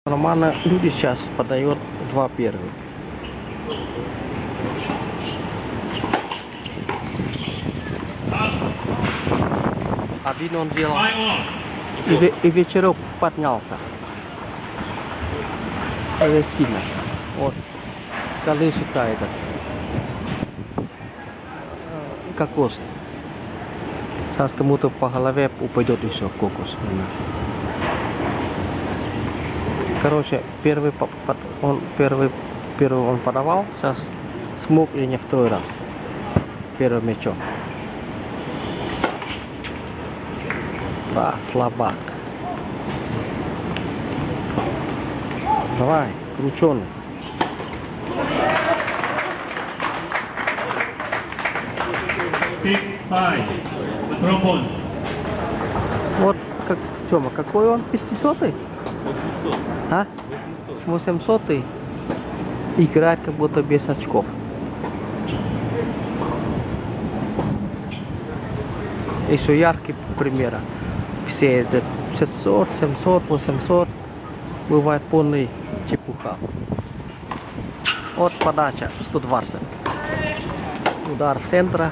Нормально люди сейчас подают два первых. Один он делал и вечерок поднялся. Это сильно. Вот. Колесико это. Кокос. Сейчас кому-то по голове упадет и все, кокос. Короче, первый он подавал, сейчас смог и не второй раз. Первым мячом. Да, слабак. Давай, крученый. Вот как Тёма, какой он? 500-й? 800. А? 800-й. Играет как будто без очков. Еще яркий пример. Все это 500, 700, 800. Бывает полный чепуха. Вот подача 120. Удар в центра.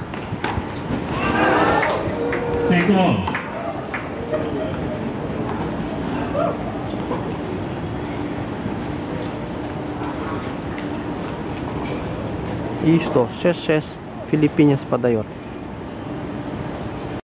И что? 6-6. Филиппинец подает.